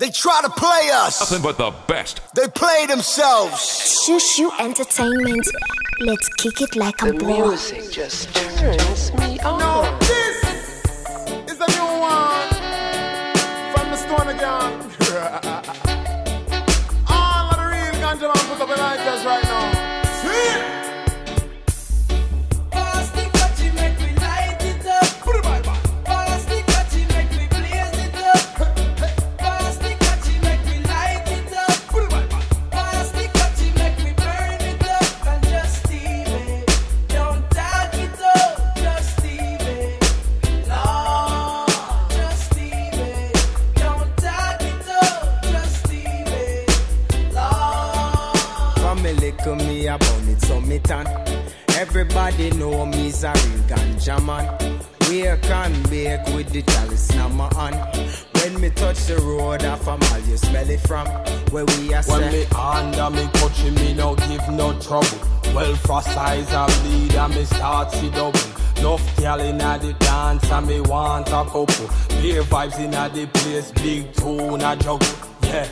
They try to play us. Nothing but the best. They play themselves. Shushu Entertainment. Let's kick it like a bro. The music just turns me on. No, this is the new one from the Stone Gang. All of the real ganja man put up the lighters right now. See? Me about it, so me tan. Everybody know me's a real ganja man. Wake and bake with the chalice in my hand. When me touch the road, I from all you smell it from. Where we are when me under me touching me no give no trouble. Well for size I bleed and me start see double. Enough girl inna the dance and me want a couple. Beer vibes inna the place, big tune a juggle. Yeah.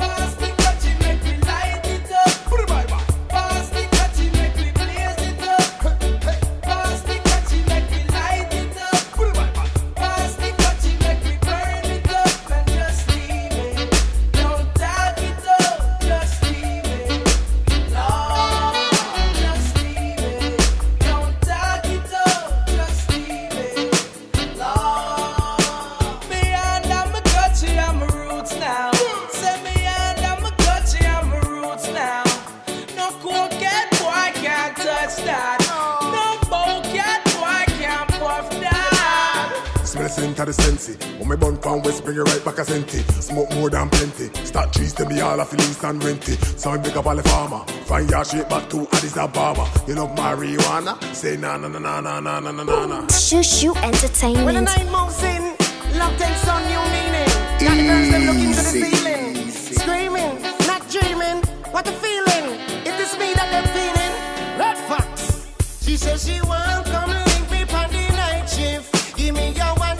To the sensei, when me bun from West, bring it right back as empty. Smoke more than plenty. Start trees to me all of lease and renty. So I pick up all the farmer. Find your shape back to Addis Ababa. You love marijuana? Say na na na na na na na na na. Shushu Entertainment. When the night moves in, love takes on new meaning. Got the girls them looking to the ceiling, screaming, not dreaming. What the feeling? Is this me that they're feeling? Red Fox. She says she won't come link me on the night shift. Give me your one.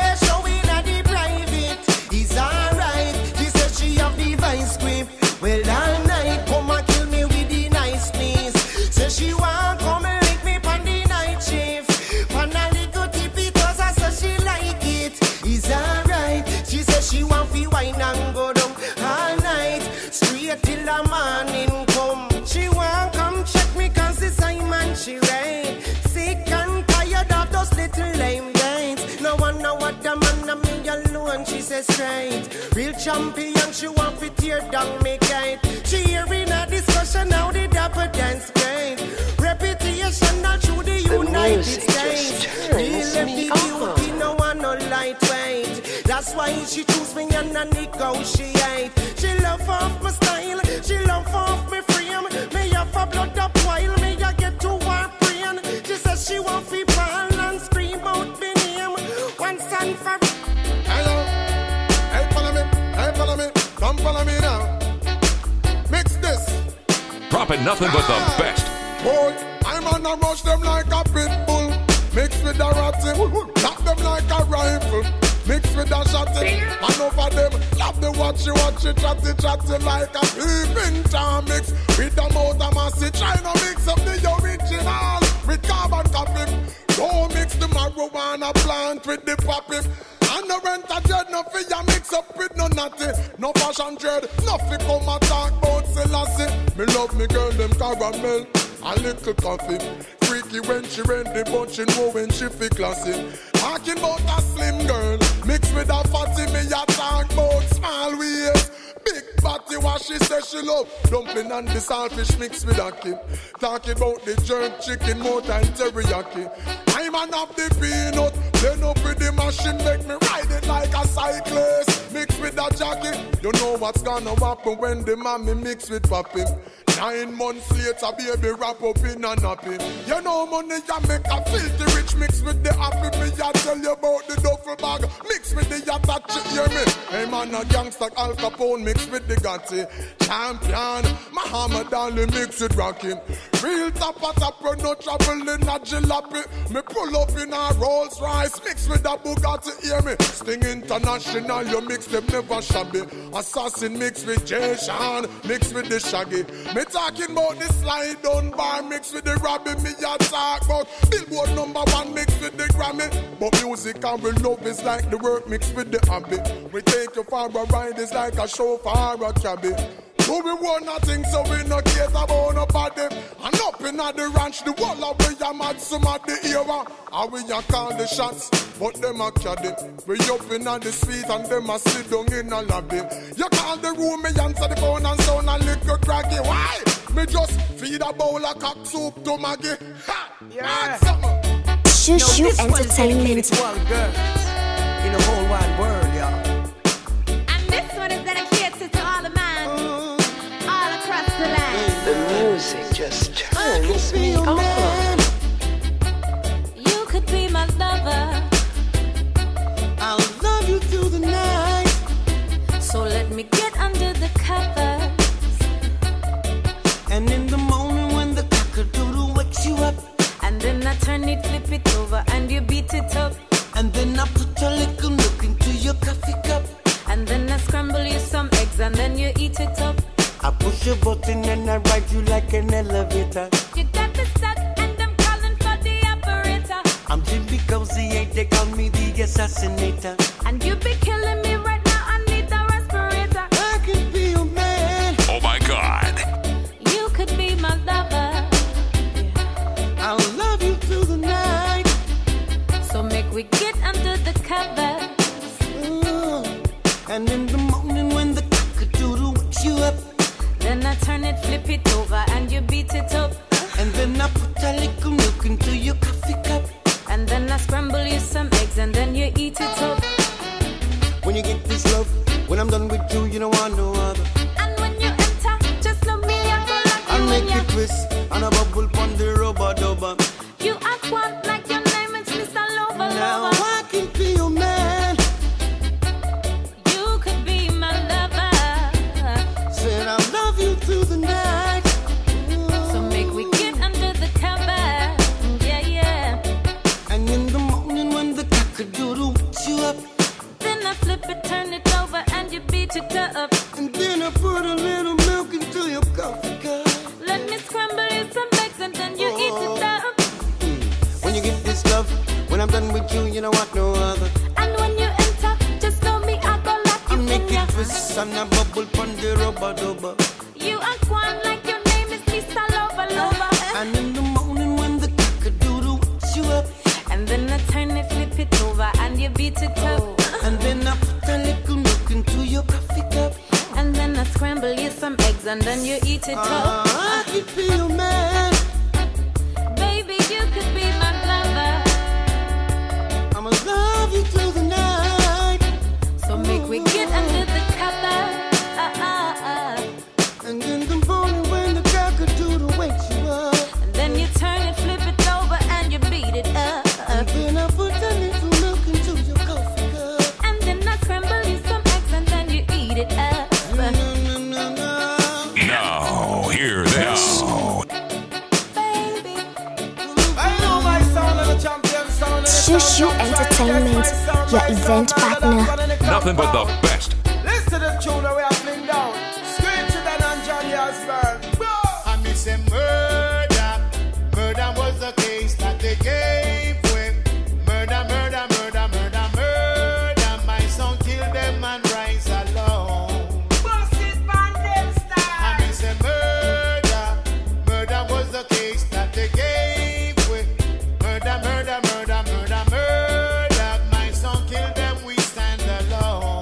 Well, all night, come and kill me with the niceness. Say she want come and lick me on the night shift. Pan a little tippy toes, so she like it. It's alright. She says she want fi wine and go down all night, straight till the morning come. She want come check me 'cause it's Simon she right. Sick and tired of those little lame games. No one know what the man of me alone. She says straight, real champion. She want fi tear down me gate. She hearing a discussion how the dapper dance great. Reputation all through the United States. Deal with the beauty, no one no lightweight. That's why she choose me and I negotiate. She love off my style, she love off my frame. Me have a blood up while me I get to her brain. She says she want fi ball and scream out me name. Once and for hello, hey follow me, hey follow me. Come follow me now. Mix this. Dropping nothing but the best. Boy, I'm on a rush them like a pit bull. Mix with a ratty. Lock them like a rifle. Mix with a shotty. And over them, love the watchy, chatty like a peeping Tom. Mix with the motor massy. Try to mix up the original with carbon copy. Don't mix the marijuana plant with the poppy. And the rent a dread, no fear mix up with no natty. No fashion dread, no fi come and talk about Selassie. Me love me girl, them caramel, a little coffee. Freaky when she ready, but she know when she fi classy. Talking about a slim girl, mixed with a fatty. Me a talk about small waist. Big body, what she says she love. Dumpling and the saltfish mixed with ackee. Talking about the jerk chicken, more than teriyaki. I'm an of the peanut. Then up with the machine, make me ride it like a cyclist. Mixed with a jockey. You know what's gonna happen when the mommy mix with papi. 9 months later, baby wrap up in a nappy. You know money ya make a filthy rich mix with the happy. Me ya tell you about the duffel bag mix with the yatta chick, hear me? Hey man a gangster Al Capone mix with the Gotti. Champion, Muhammad Ali mix with Rocky. Real top no trouble in a jalopy. Me pull up in a Rolls Royce Nice mix with that Bugatti, hear me. Sting International, you mix them never shabby. Assassin mix with Jay Sean, mix with the Shaggy. Me talking about the slide down bar, mix with the Robbie. Me a talk about Billboard #1 mix with the Grammy. But music and we love is like the work mixed with the hobby. We take you for a ride, it's like a chauffeur or a cabbie. So we want nothing, so we no care about nobody. And up in the ranch, the wall of we a mad some of the era. And we a call the shots, but them a caddy. We up in the street and them a sit down in a lobby. You call the room, me answer the phone and sound a little craggy. Why? Me just feed a bowl of cock soup to Maggie. Ha! Yeah. Shushu Entertainment. One girl in the whole wide world, y'all. And this one is dedicated to all the man, all across the land. The music just turns me on. You could be my lover. I'll love you through the night. So let me get under the covers. And in the morning when the cock-a-doodle wakes you up, And then I turn it, flip it over, and you beat it up. and then I put a little milk into your coffee cup. And then I scramble you some eggs, and then you eat it up. I push a button and I ride you like an elevator. You got the stuck, and I'm calling for the operator. I'm Jimmy Cozy, they call me the assassinator. And you be killing me right now, I need a respirator. I can be your man. Oh my God. You could be my lover. I'll love you through the night. So make we get under the covers. And in the morning when the cock-a-doodle wakes you up, Then I turn it, flip it over, and you beat it up. and then I put a little milk into your coffee cup. And then I scramble you some eggs, and then you eat it up. When you get this love, when I'm done with you, you don't want no other. And when you enter, just know me, I go like I'll you make and it twist and a bubble on the rubber-dubber. You act one like your name is Mr. Lover Now Lover. I can be your man. You could be my lover. Said I'll love you through the night. So make we get under the cover. Yeah, yeah. And in the morning when the cock-a-doodle wakes you up, Then I flip it, turn it over, and you beat it up. and then I put a little milk into your coffee cup. Let me scramble you some eggs, and then you eat it up. When you get this love, when I'm done with you, you don't want no other. And when you enter, just know me, I go like I you make and it twist and a bubble on the rubber-dubber. You act one like your name is Mr. Lover Lover. And in the morning when the cock-a-doodle wakes you up, And then I turn it, flip it over, and you beat it up. and then I put a little milk into your coffee cup. And then I scramble you some eggs, and then you eat it up. I could be your man. Baby, you could be my lover. I'ma love you through the night. So make we get under the cover. And in the morning when the cock-a-doodle wakes you up, And then you turn it, flip it over, and you beat it up. and then I put a little milk into your coffee cup. And then I scramble you some eggs, and then you eat it up. No, no, no, no. Now, hear this. Baby, I know my sound and the champion sound and the Shushu Entertainment, your event partner. Nothing but the best. Listen to the tune that we are playing down. Scream to that and Johnny Osborne. I miss a murder. Murder was the case that they gave with. Murder, murder, murder, murder, murder. My son killed them and rise alone. I miss a murder. Murder was the case that they gave with. Murder, murder, murder, murder, murder. My son killed them, we stand alone.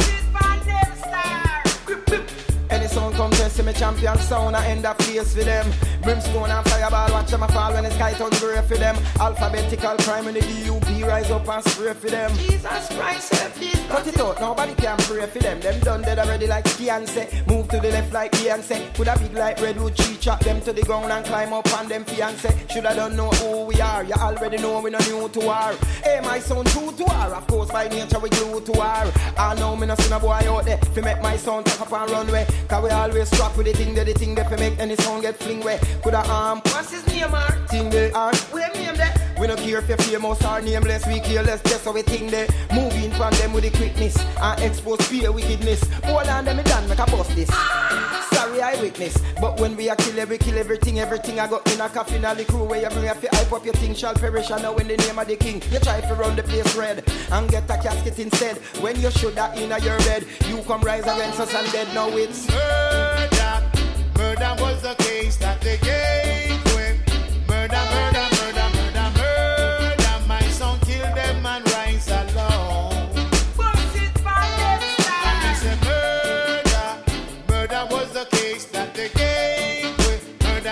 Any song come test me champion sound, I end up face for them. Brimstone and fireball, watch them a fall when the sky turn grey for them. Alphabetical crime when the D.U.B. rise up and spray for them. Jesus Christ, please cut it out, nobody can pray for them. Them done dead already like Beyonce. Move to the left like Beyonce. Put a big like redwood tree, chop them to the ground and climb up on them fiancé. Shoulda don't know who we are, you already know we no new to war. Hey, my son true to war, of course by nature we glue to war. I know me no see no boy out there, fi make my son take up and run away. Cause we always strap back with the thing there for make any sound get fling where coulda what's his name or thing there or where name there. We don't care if you're famous or nameless, we careless, just how we think there. Moving from them with the quickness and expose fear wickedness. Hold on them, me done make a bust this. Sorry I witness, but when we are kill everything I got in a coffin all the crew where you bring up your hype up your thing shall perish. And now in the name of the king, you try to run the place red and get a casket instead. When you should have in your bed, you come rise against us and dead. Now it's murder was the case that they gave with. Murder. My son killed them and rise alone. And he said murder was the case that they gave with. Murder.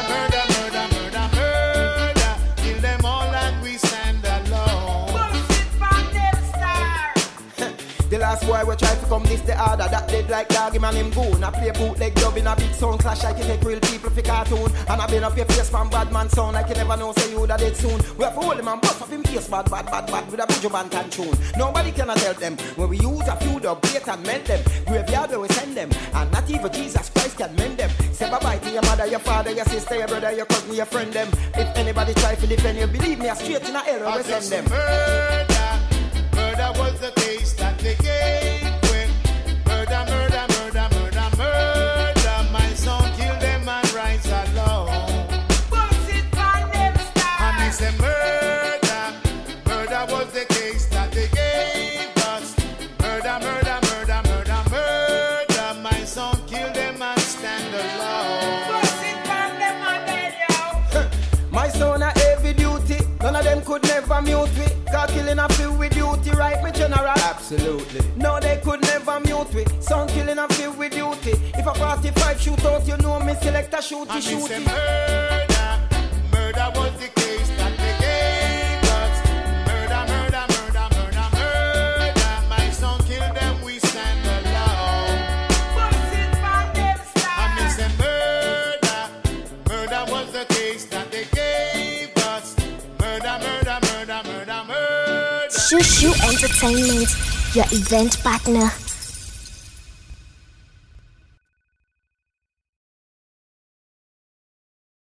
Kill them all and we stand alone. The last boy we try to come this the order that dead like dog him and him goon. I play bootleg dub in a big sound clash like you take real people for cartoon. And I been up your face from bad man sound like you never know say you that dead soon. We have to hold him and bust up him face bad with a bujo band and tune. Nobody cannot help them when we use a few dub plate and mend them. Graveyard where we send them and not even Jesus Christ can mend them. Say bye bye to your mother, your father, your sister, your brother, your cousin, your friend them. If anybody try to defend you, believe me, I straight in a hell where we send them. Murder was the case that they gave with. Murder. My son killed them and rise alone. And he said murder was the case that they gave us. Murder. My son killed them and stand alone. My son a heavy duty. None of them could never mute me. Cause killing a feel with duty, right, my general? Absolutely. No, they could never mute me. Son killing a feel with duty. If a 45 shoot out, you know me select a shooty. Murder was the case that they gave us. Murder. My son killed them, we stand alone. And me say murder was the case that they gave us. Murder. Shushu Entertainment, your event partner.